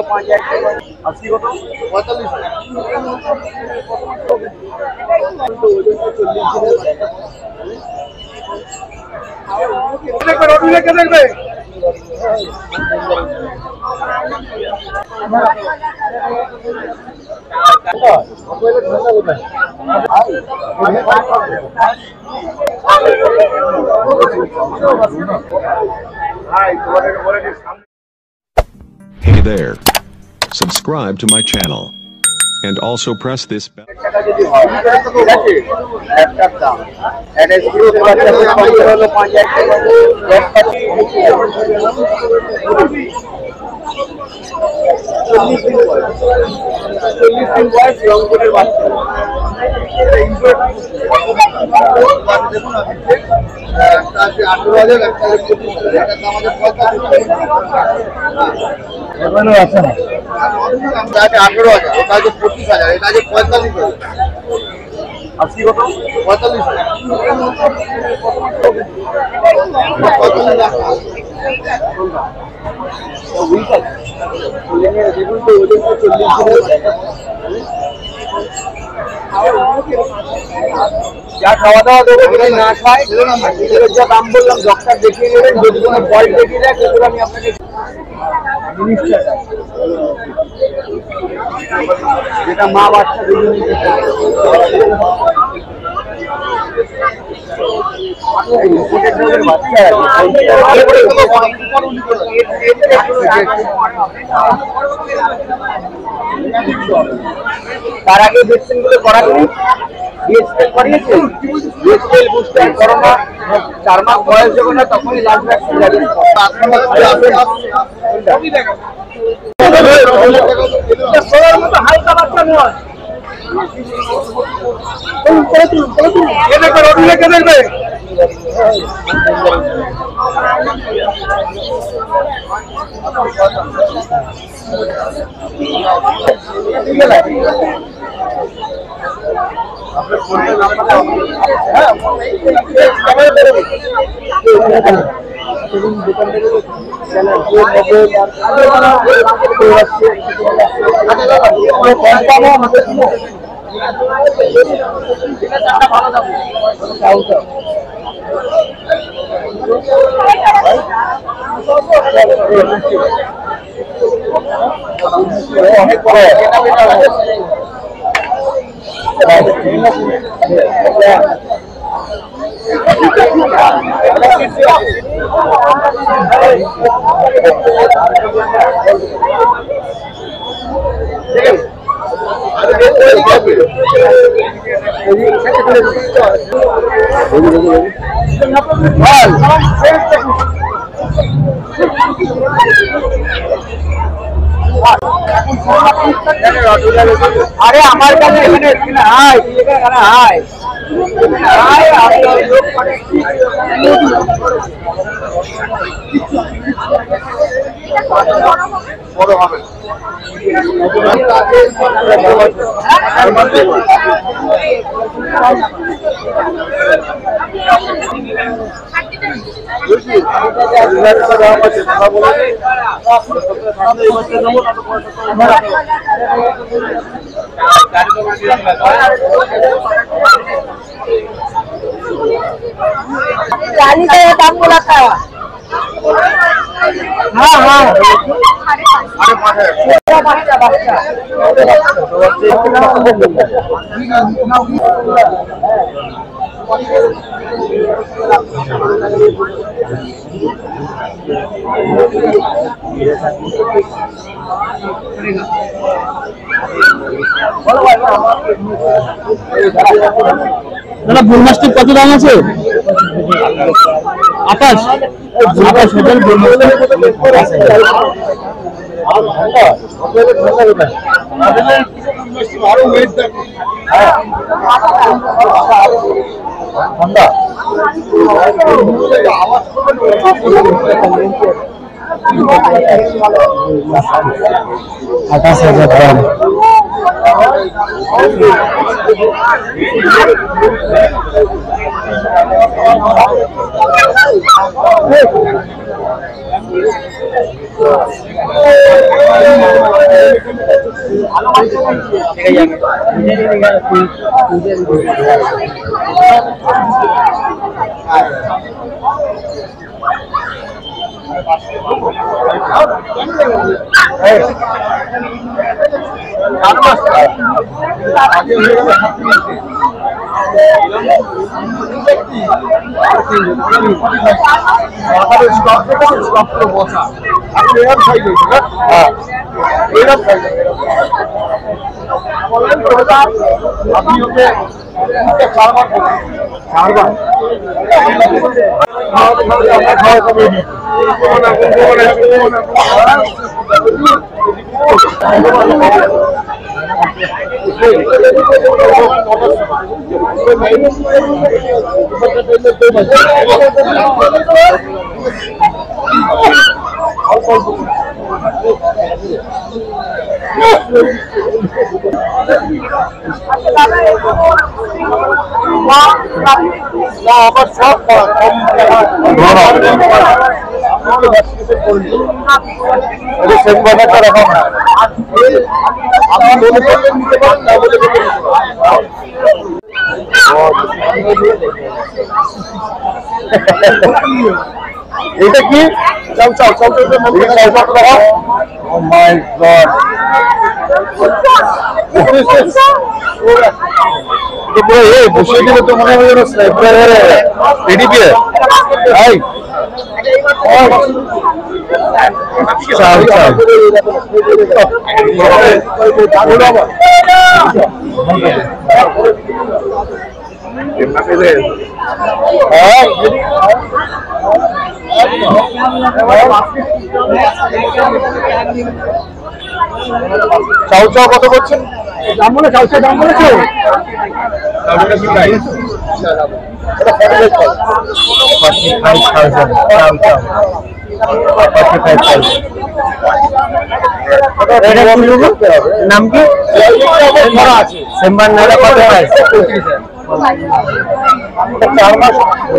80 কত 45 Hey there. Subscribe to my channel. And also press this bell. এখনো আছে না 18,000 এটা আছে 25,000 এটা আছে 45,000 80 কত 45 খাওয়া দাওয়া দেবো না খায় যা দাম বললাম ডক্টর দেখিয়ে নেবেন যদি কোনো ফল্ট দেখিয়ে দেয় সেগুলো আমি আপনাকে যেটা মা বাচ্চা তার আগে ভ্যাকসিন গুলো করাবেন বিএসএল করিয়েছেন বিএসএল বুস্টার করোনা 4 মাস বয়স যখন না তখনই লাস্ট ভ্যাকসিন যাবে হালকা বাচ্চা নয় अरे हमारे पास हाय हाय चालीस का दाम बोला था। हाँ हाँ দাদা বুল মাছটির কত দাম আছে? 28 হাজার বুল ঠান্ডা 28,000 দাম। এটা কি চাও চাও চাও চাও ও মাই গড বসে দিলে তো মনে হয় পিডিপি চাও চাও চাও চাও কত করছেন দাম বলে চাও চাও দাম বলেছো নাম কি সেম্বার নাড়া কত হয় 4 মাস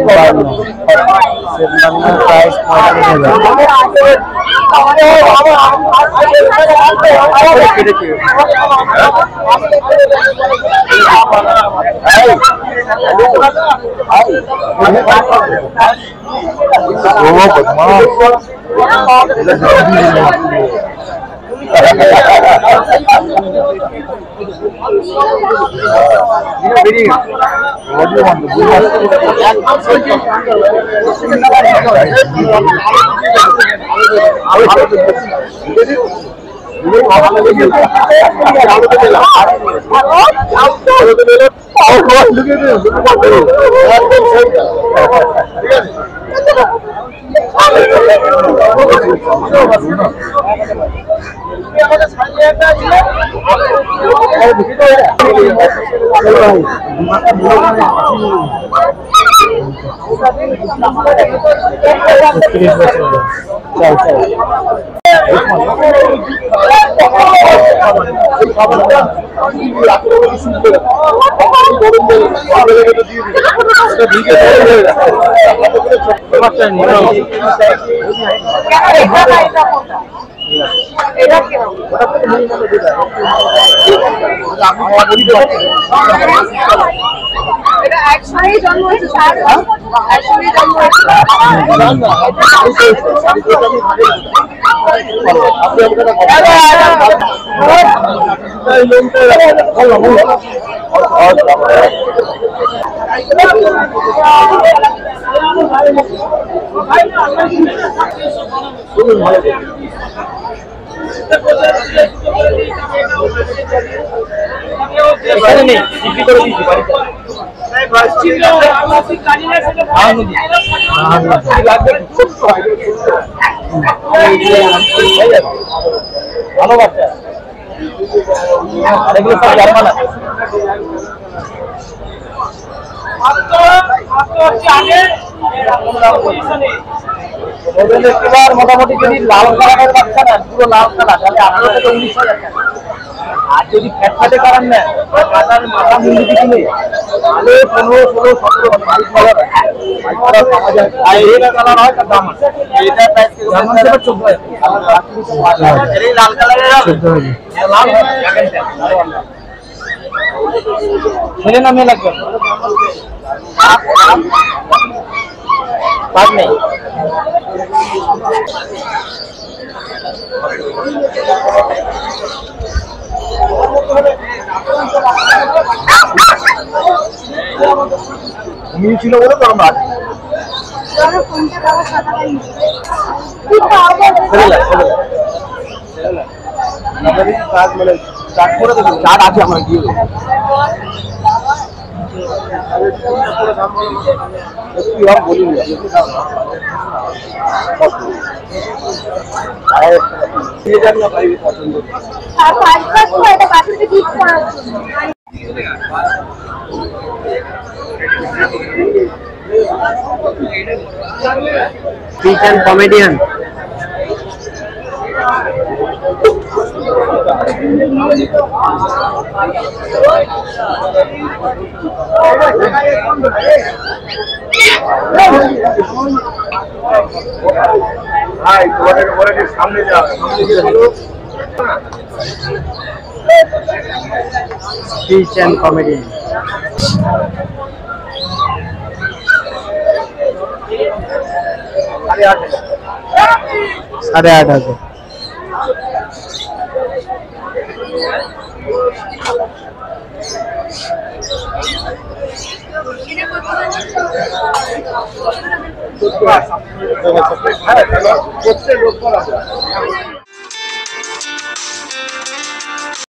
প্রাইস মোটামুটি যদি লাল কালারের বাচ্চা না পুরো লাল কালার তাহলে 18 থেকে 19,000 টাকা আর যদি ফ্যাটফাটে কারণ নেন কাটার মাথা মুন্ডি কিনে তাহলে 15, 16, 17 বাইক বলার পাওয়া যায়। আর এটা কালার হয় তার দাম আছে। এটা প্রাইস দাম আছে 14,000। এই লাল কালারের হবে 14,000। লাল ছেলে না মেয়ে লাগবে? বাদ নেই। ঘুমিয়ে ছিল বলে তো আমরা কাজ মানে চাট করে দেবো। চাট আছে আমার দিয়ে দেবো। বলিনি পছন্দ Speech and comedian. সামনে যা Speech and comedian. साढ़े 8,000। করতে লোক করা